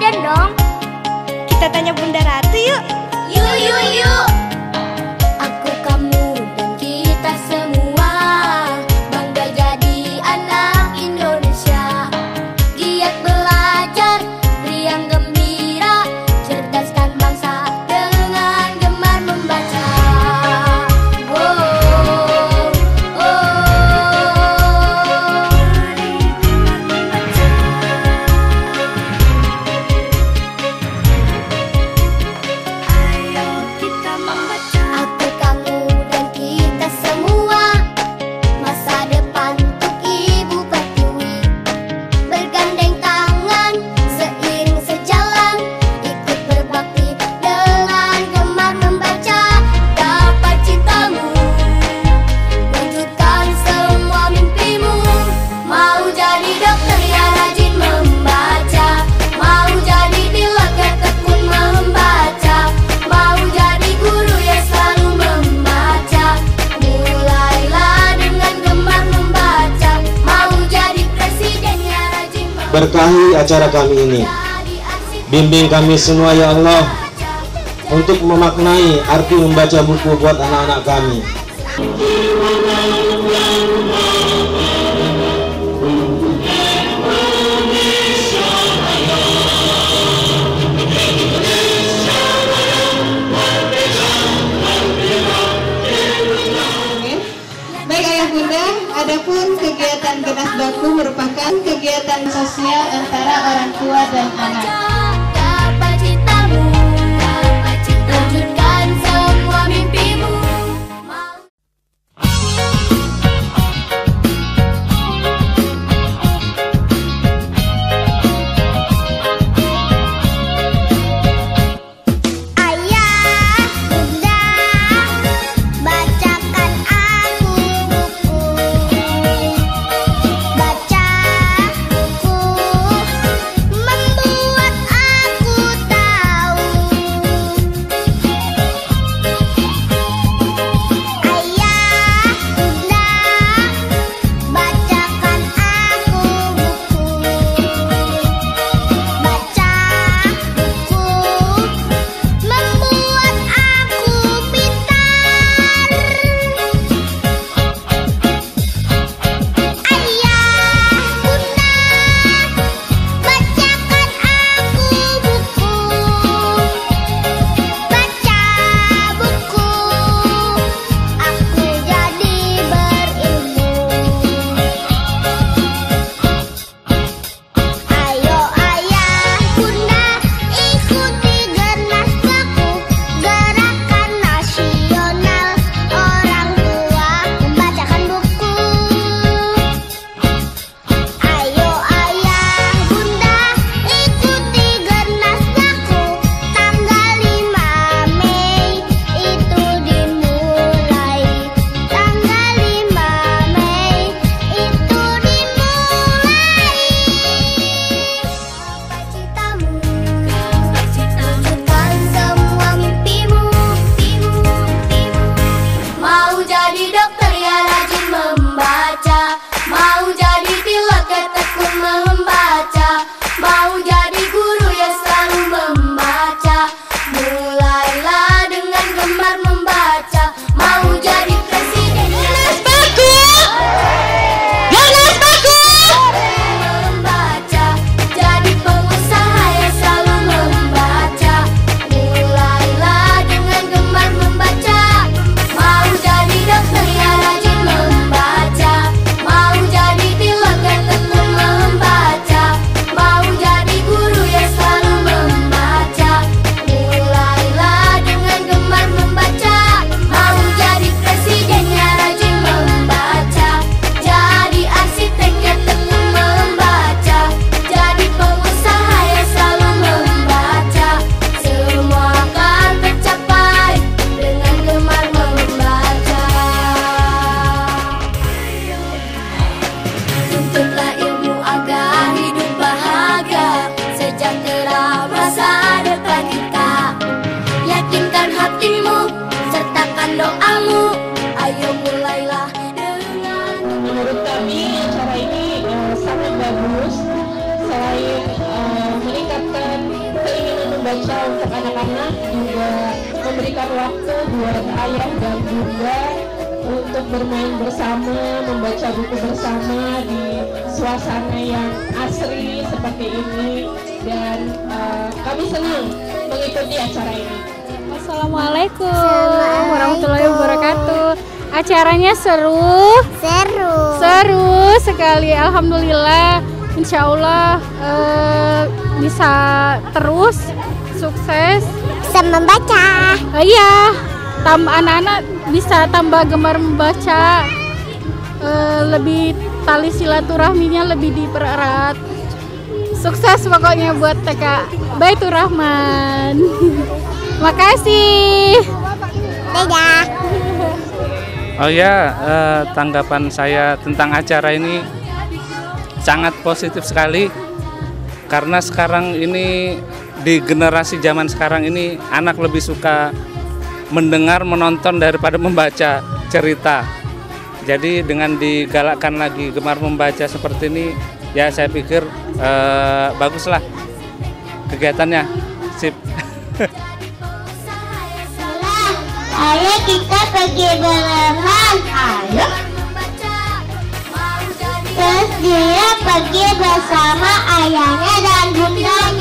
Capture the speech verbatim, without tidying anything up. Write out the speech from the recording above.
presiden dong. Kita tanya Bunda Ratu yuk. Yuk, yuk, yuk. Aku, kamu, dan kita semua bangga jadi anak Indonesia. Giat belajar, riang gembira, cerdaskan bangsa dengan gemar membaca. Oh, oh, oh. Aku, kamu, dan kita semua masa depan untuk Ibu Pertiwi. Bergandeng tangan, seiring sejalan, ikut berbakti dengan gemar membaca. Dapat cintamu, wujudkan semua mimpimu. Mau jadi dokter yang rajin membaca, mau jadi pilot yang tekun membaca, mau jadi guru yang selalu membaca. Mulailah dengan gemar membaca, mau jadi presiden yang rajin membaca. Berkahi acara kami ini. Jadi arsitek Bimbing kami semua ya Allah untuk memaknai arti membaca buku buat anak-anak kami. Baik Ayah Bunda, adapun kegiatan Genas Baku merupakan kegiatan sosial antara orang tua dan anak. dapat cintamu, wujudkan semua mimpimu. Mau Ayah, Bunda, bacakan aku buku. Baca buku membuat membaca untuk anak-anak, juga memberikan waktu buat ayah dan bunda untuk bermain bersama, membaca buku bersama di suasana yang asri seperti ini, dan uh, kami senang mengikuti acara ini. Assalamualaikum warahmatullahi wabarakatuh. Acaranya seru, Seru. seru sekali. Alhamdulillah, insya Allah eh, bisa terus sukses. Bisa membaca. Eh, iya, tambah anak-anak bisa tambah gemar membaca. Eh, lebih tali silaturahminya lebih dipererat. Sukses pokoknya buat T K Baitur Rahman. Makasih. Dadah. Oh ya, eh, tanggapan saya tentang acara ini sangat positif sekali, karena sekarang ini di generasi zaman sekarang ini anak lebih suka mendengar, menonton daripada membaca cerita. Jadi dengan digalakkan lagi gemar membaca seperti ini, ya saya pikir eh, baguslah kegiatannya. Sip. Ayo kita pergi berenang. Ayo. Terus dia pergi bersama ayahnya dan bundanya.